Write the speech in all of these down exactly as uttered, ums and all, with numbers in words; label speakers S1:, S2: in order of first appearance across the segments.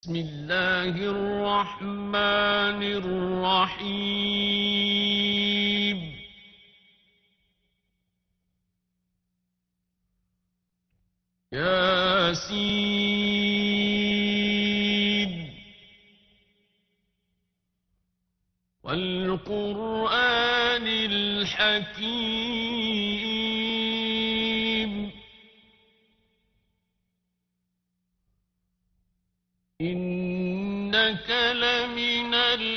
S1: بسم الله الرحمن الرحيم ياسين والقرآن الحكيم إنك لمن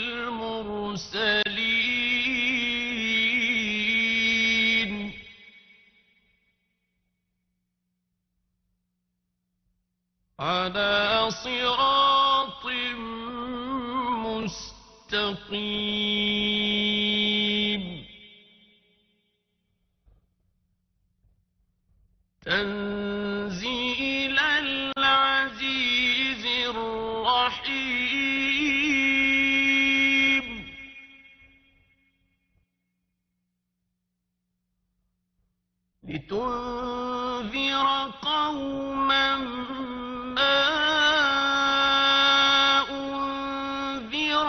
S1: المرسلين على صراط مستقيم تنزيل العزيز الرحيم لتنذر قوما ما أنذر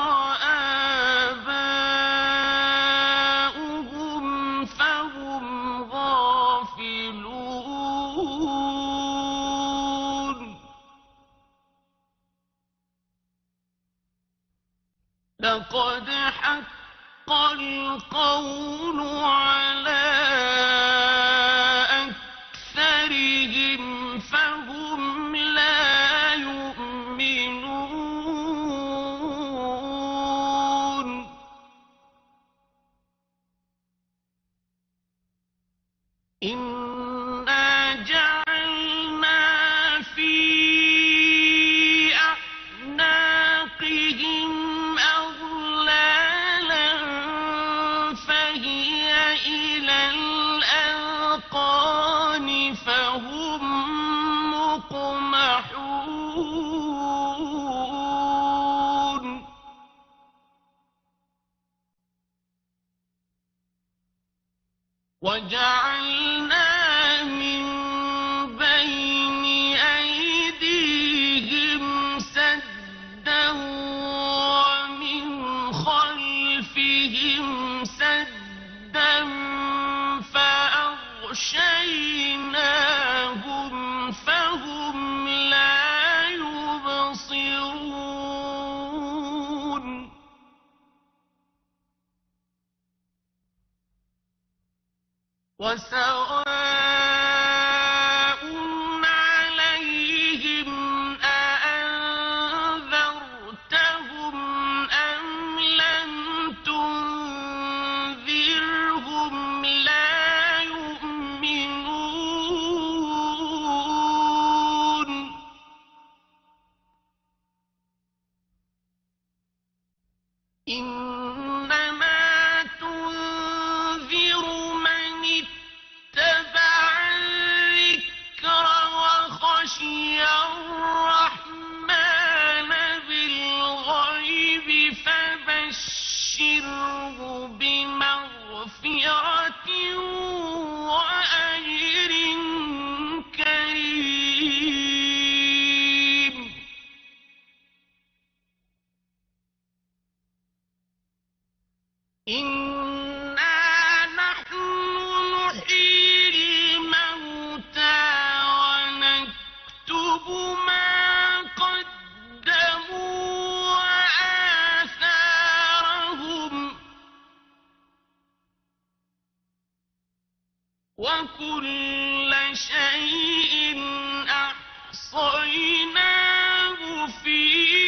S1: آباؤهم فهم غافلون لقد حق القول على أكثرهم فهم لا يؤمنون إنا جعلنا في أعناقهم أغلالا فهي إلى الأذقان فهم مقمحون وجعلنا من بين أيديهم سدا ومن خلفهم سدا فأغشيناهم فهم لا يبصرون وسواء عليهم أأنذرتهم أم لم تنذرهم لا يؤمنون إنما تنذر من اتبع الذكر وخشي الرحمن بالغيب فبشره بمغفرة وأجر كريم إنا نحن نحيي الموتى ونكتب ما قدموا وآثارهم وكل شيء أحصيناه في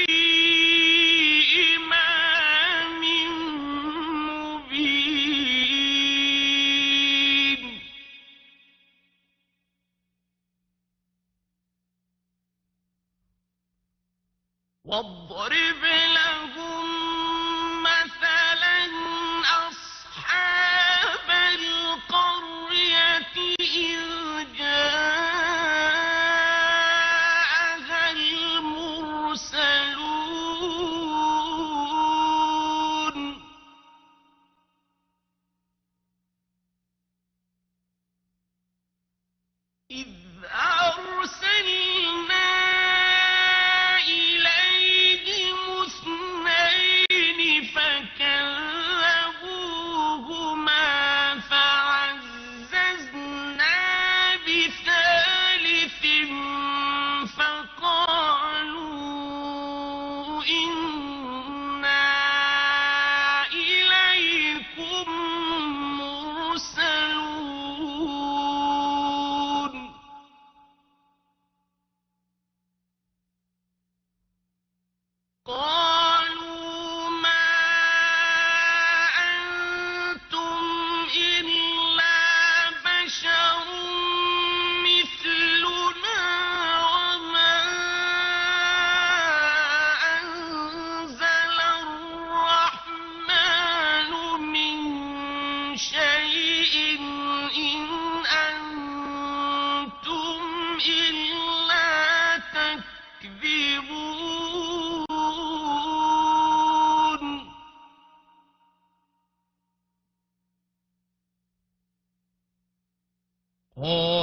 S1: إمام مبين واضرب لهم مثلا أصحاب القرية إذ جاءها المرسلون إذ أرسلنا إليهم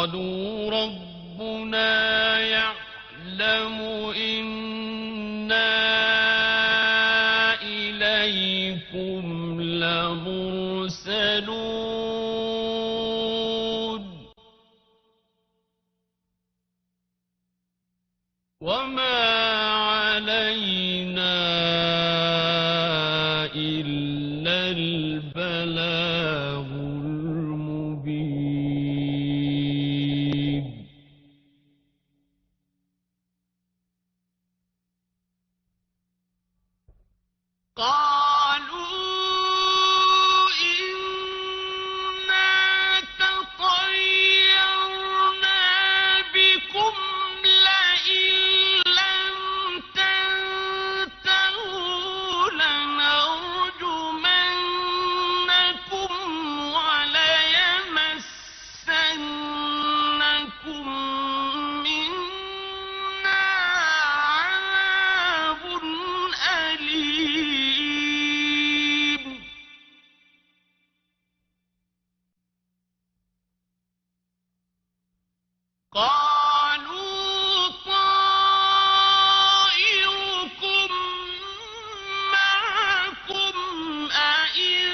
S1: قالوا ربنا يعلم إنا إليكم لمرسلون وما علينا إلا البلاغ المبين قالوا إنا تطيرنا بكم لئن لم تنتهوا لنرجمنكم وليمسنكم منا عذاب أليم قالوا طائركم معكم أئن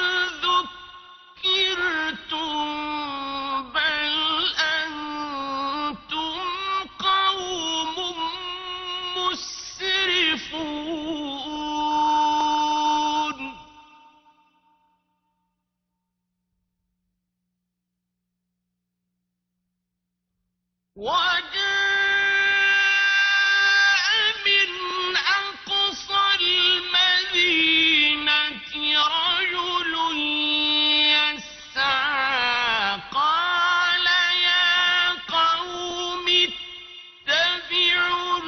S1: ذكرتم بل أنتم قوم مسرفون وجاء من أقصى المدينة رجل يسعى قال يا قوم اتبعوا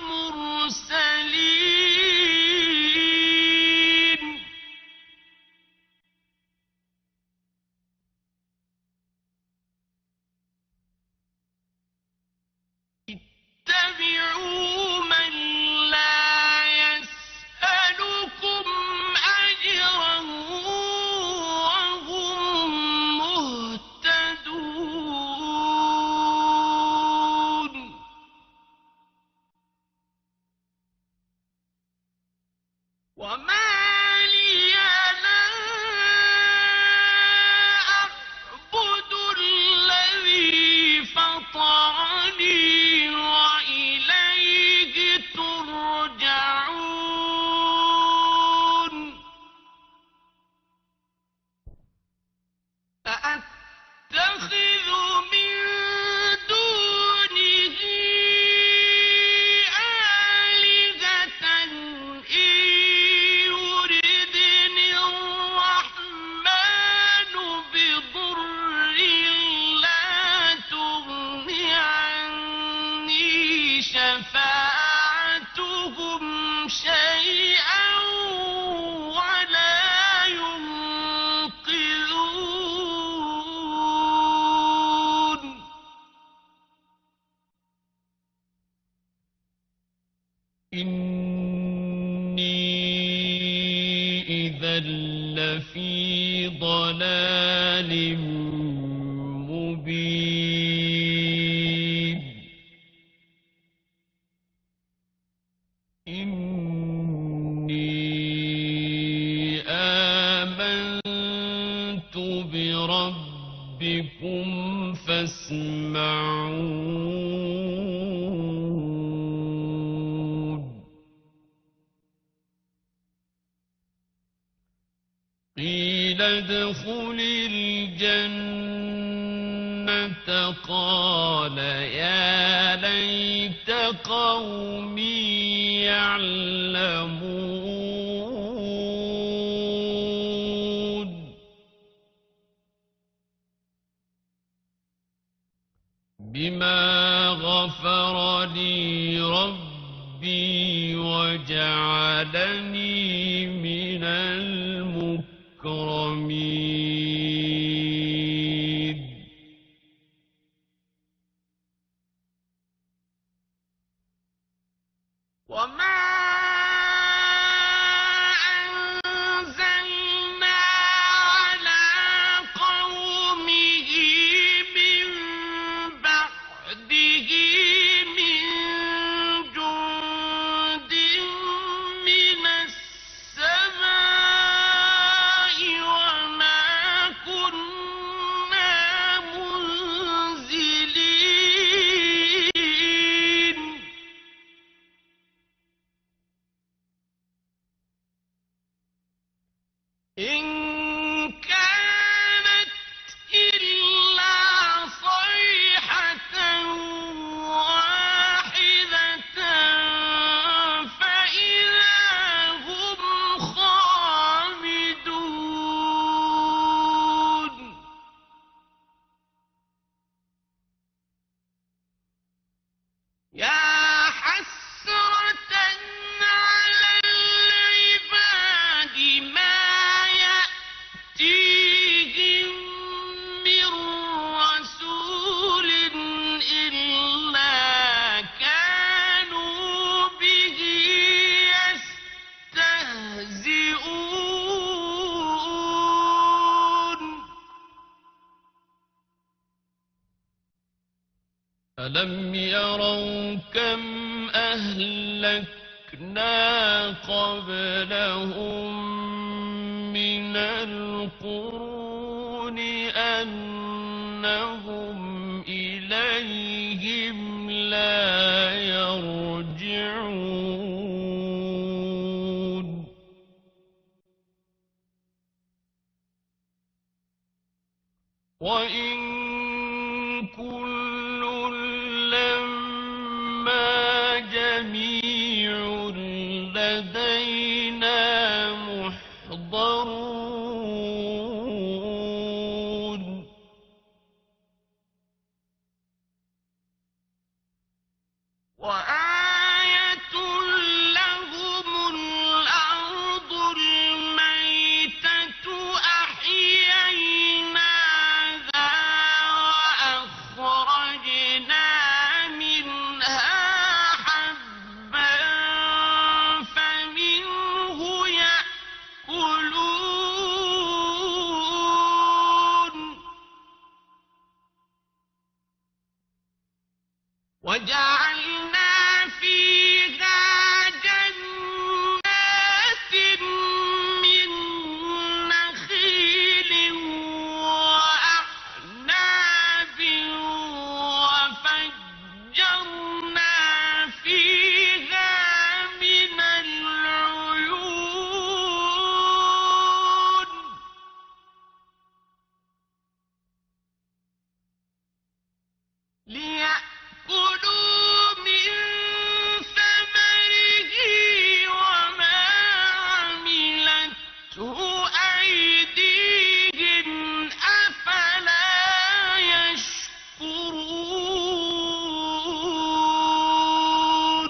S1: المرسلين اتبعوا من لا يسألكم أجرا وهم مهتدون وما لي لا أعبد الذي فطرني وإليه ترجعون أأتخذ من دونه آلهة إن يردني الرحمن بضر لا تغن عني شفاعتهم شيئا ولا ينقذون إني إذا لفي ضلال مبين إني آمنت بربكم فاسمعون قيل ادخل الجنة قال يا ليت قومي يعلمون بما غفر لي ربي وجعلني من المكرمين وما أنزلنا على قومه من ألم يروا كم أهلكنا قبلهم من القرون أنهم إليهم لا يرجعون وإن كل لما جميع لدينا محضرون وآية لهم الأرض الميتة أحييناها وأخرجنا منها حبا فمنه يأكلون وجعلنا فيها جنات من نخيل وأعناب وفجرنا فيها من العيون ليأكلوا من ثمره وما عملته أيديهم أفلا يشكرون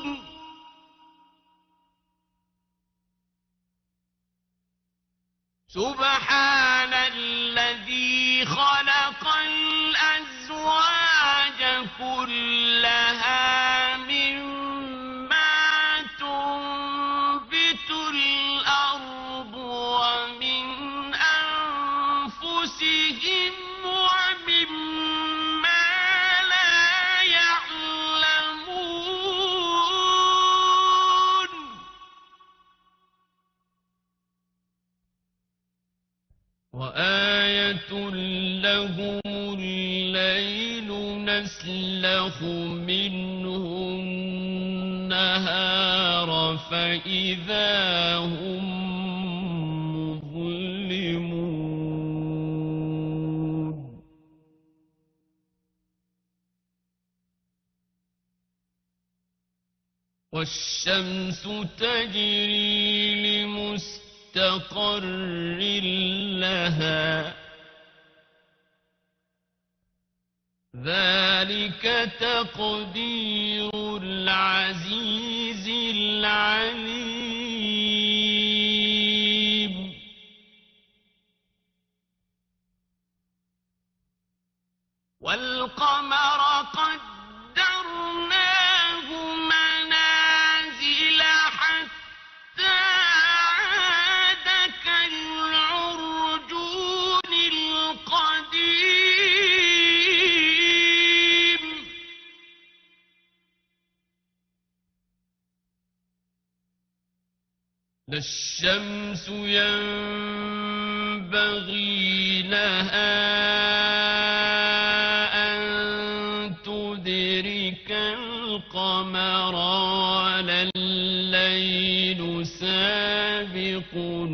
S1: سبحان الذي خلق الأزواج كلها مما تنبت الأرض ومن أنفسهم ومما لا يعلمون وآية لهم الليل نسلخ منه النهار فإذا هم مظلمون والشمس تجري لمستقر لها ذلك تقدير العزيز العليم والقمر قدرناه منازل حتى عاد كالعرجون القديم لا الشمس ينبغي لها أن تدرك القمر ولا الليل سابق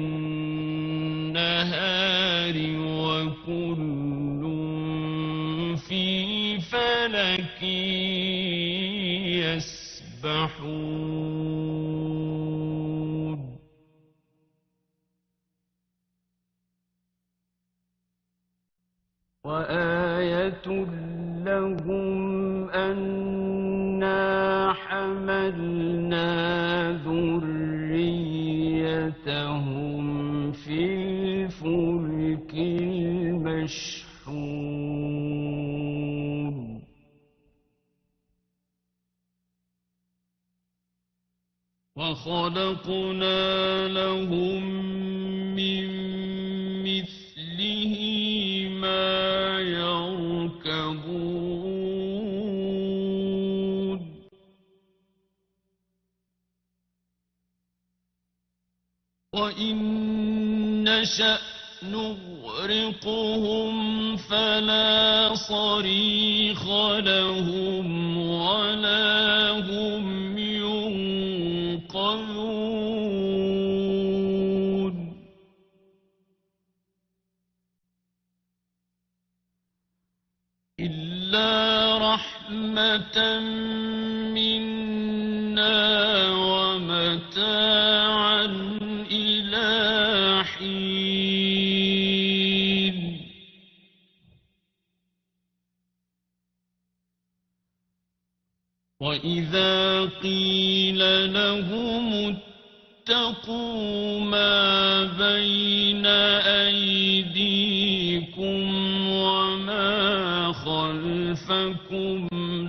S1: النهار وكل في فلك يسبحون وآية لهم أنا حملنا ذريتهم في الفلك المشحون وخلقنا لهم من مثله ما يركبون وإن نشأ نغرقهم فلا صريخ لهم ولا هم ينقذون إلا رحمة منا ومتاعا إلى حين وإذا قيل لهم اتقوا ما بين أيديكم وما خلفكم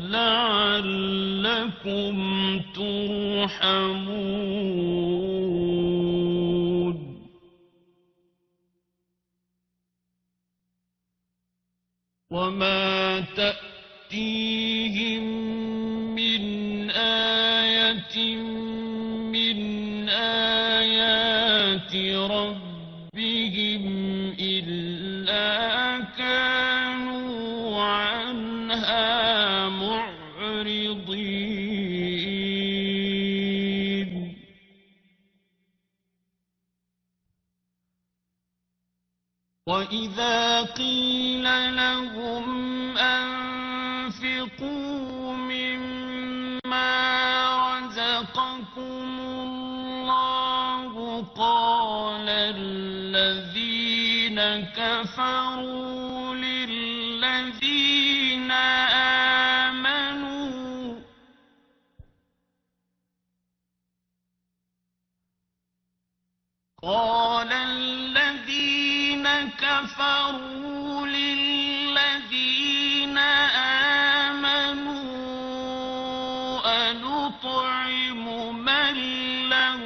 S1: لعلكم ترحمون وما تأتيهم من آية من آيات ربهم إلا كانوا عنها معرضين وإذا قيل لهم أنفقوا مما رزقكم الله قال الذين كفروا للذين آمنوا قال الذين كفروا للذين آمنوا أنطعم من لو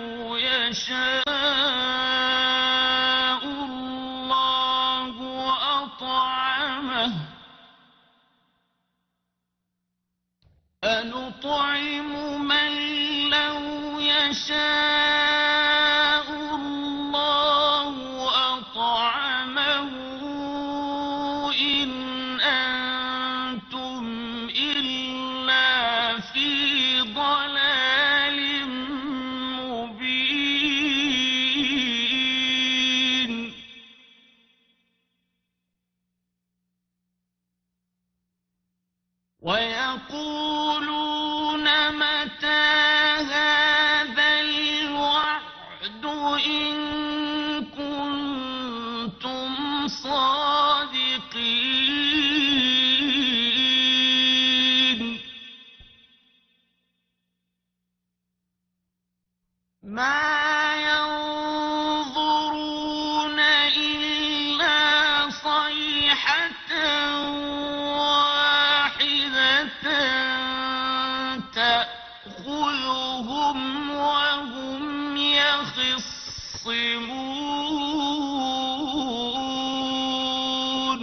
S1: يشاء الله أطعمه أنطعم من لو يشاء الله أطعمه إن أنتم إلا في ضلال مبين ويقولون متى هذا الوعد إن كنتم صادقين ما ينظرون إلا صيحة واحدة تأخذهم وهم يخصمون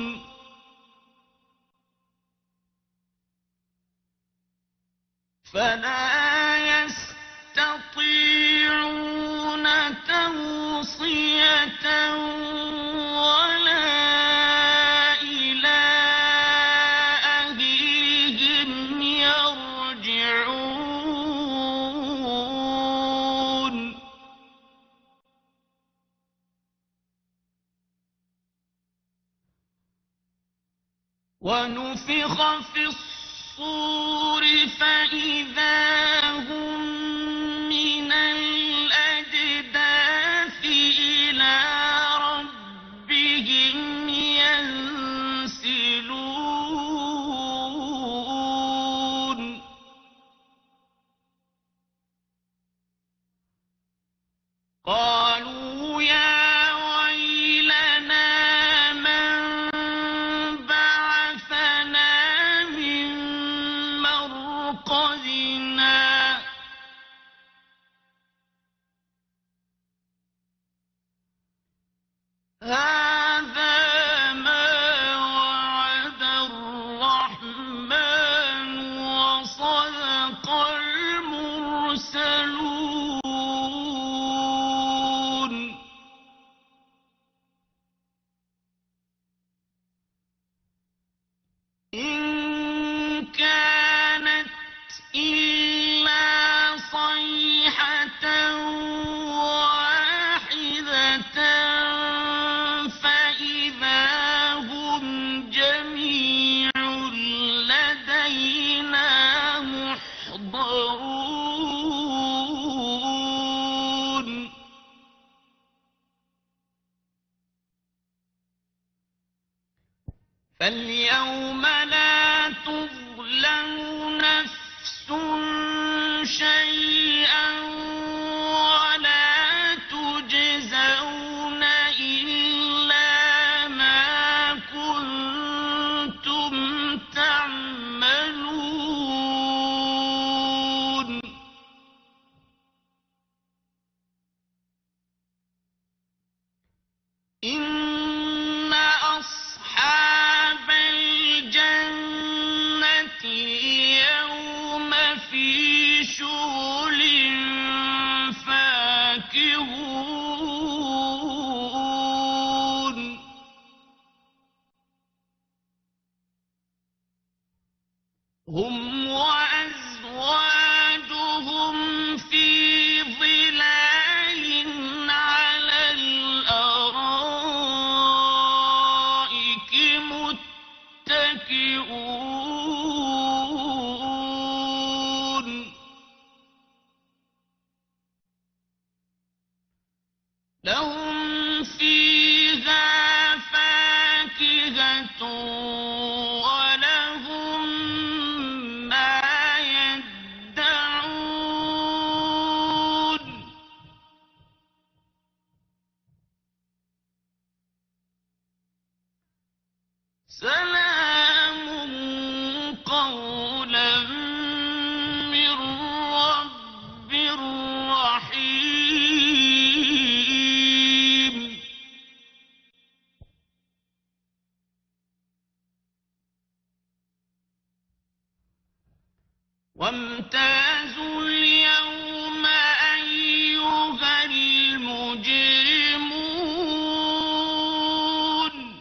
S1: فلا يستطيعون توصية ولا إلى أهلهم يرجعون ونفخ في الصور فإذا هم من الأجداث إلى ربهم ينسلون قالوا يا ويلنا من بعثنا من مرقدنا فاليوم لا تظلم نفس شيئا ولا تجزون إلا ما كنتم تعملون إن أصحاب الجنة اليوم في شغل فاكهون هم وأزواجهم في ظلال على الأرائك متكئون لهم فيها فاكهة ولهم ما يدعون سلام قولا من رب رحيم وامتازوا اليوم أيها المجرمون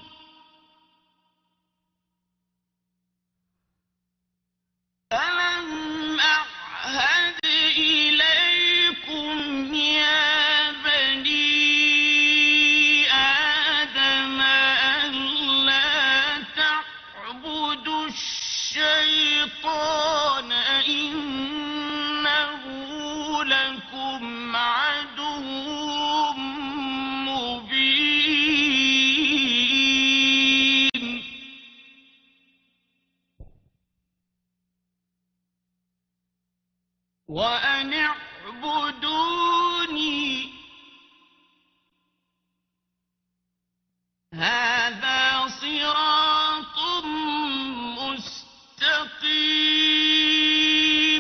S1: ألم أعهد إليكم يا بني آدم ألا تعبدوا الشيطان إنه لكم عدو مبين وأن اعبدوني هذا صراط مستقيم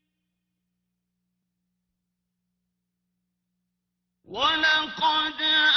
S1: ولقد